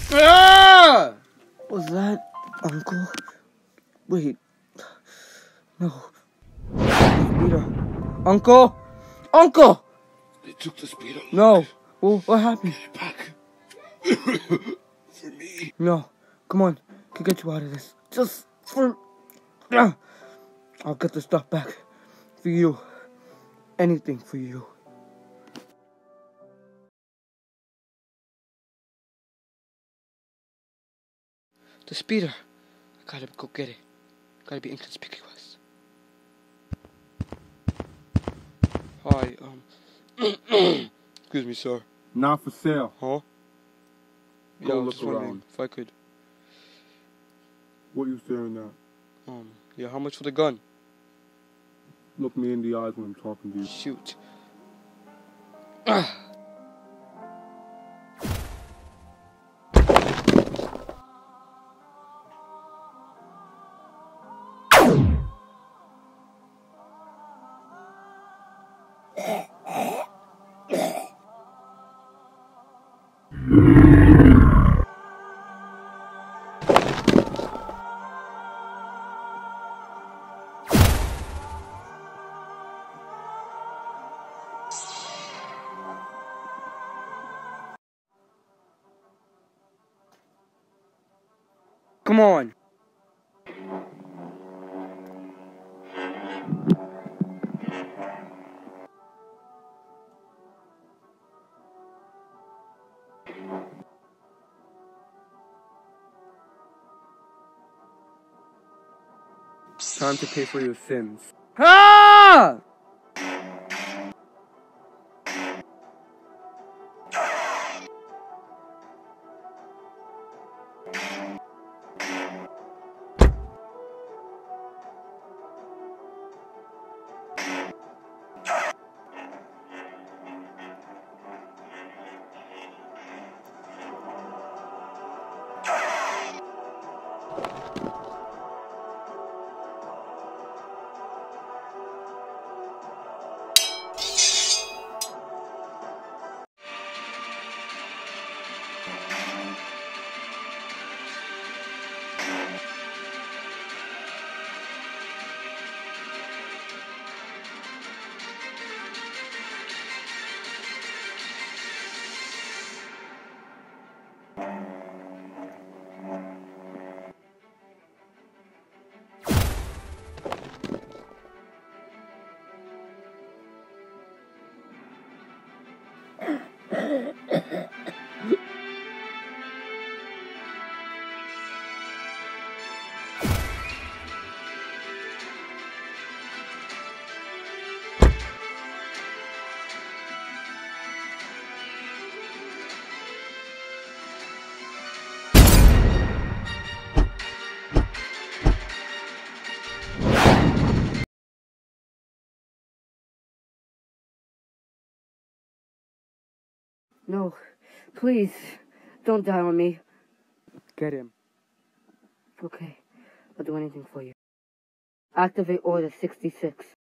Ah! Was that Uncle? Wait. No. Speeder. Uncle? Uncle! They took the speeder. No. Well, what happened? Get it back. For me. No. Come on. I can get you out of this. Just for... I'll get the stuff back. For you. Anything for you. The speeder. I gotta go get it. Gotta be inconspicuous. Hi, excuse me, sir. Not for sale. Huh? Go Yeah, look just wondering around. if I could. What you staring at? Yeah, how much for the gun? Look me in the eyes when I'm talking to you. Shoot. Come on. Time to pay for your sins. Ah! No, please, don't die on me. Get him. Okay, I'll do anything for you. Activate Order 66.